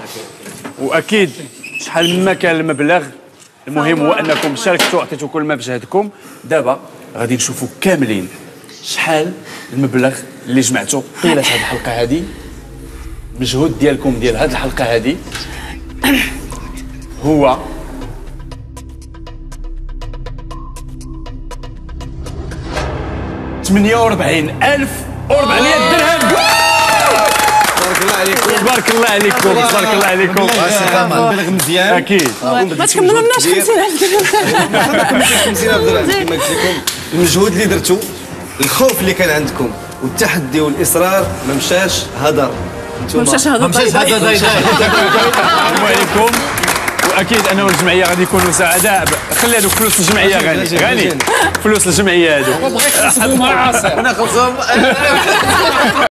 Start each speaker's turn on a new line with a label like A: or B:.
A: واكيد شحال ما كان المبلغ، المهم هو انكم شاركتوا وعطيتوا كل ما بجهدكم. دابا غادي نشوفوا كاملين شحال المبلغ اللي جمعتوا طيله هذه الحلقه هذه. المجهود ديالكم ديال هذه الحلقه هذه هو 48,400 درهم.
B: تبارك الله عليكم.
A: تبارك الله عليكم. تبارك الله عليكم.
B: مبلغ مزيان
A: اكيد.
C: ما تكملوناش 50,000 درهم.
B: 50,000 درهم كما قلت لكم. المجهود اللي درتو، الخوف اللي كان عندكم والتحدي والاصرار ما مشاش هدر.
C: ما مشاش هذا
A: السلام عليكم. واكيد انا والجمعيه غادي يكونوا سعداء. خلي هذوك فلوس الجمعيه غاني فلوس الجمعيه هذوك
D: بغيت نحسبوا معاصر.
B: ناخذهم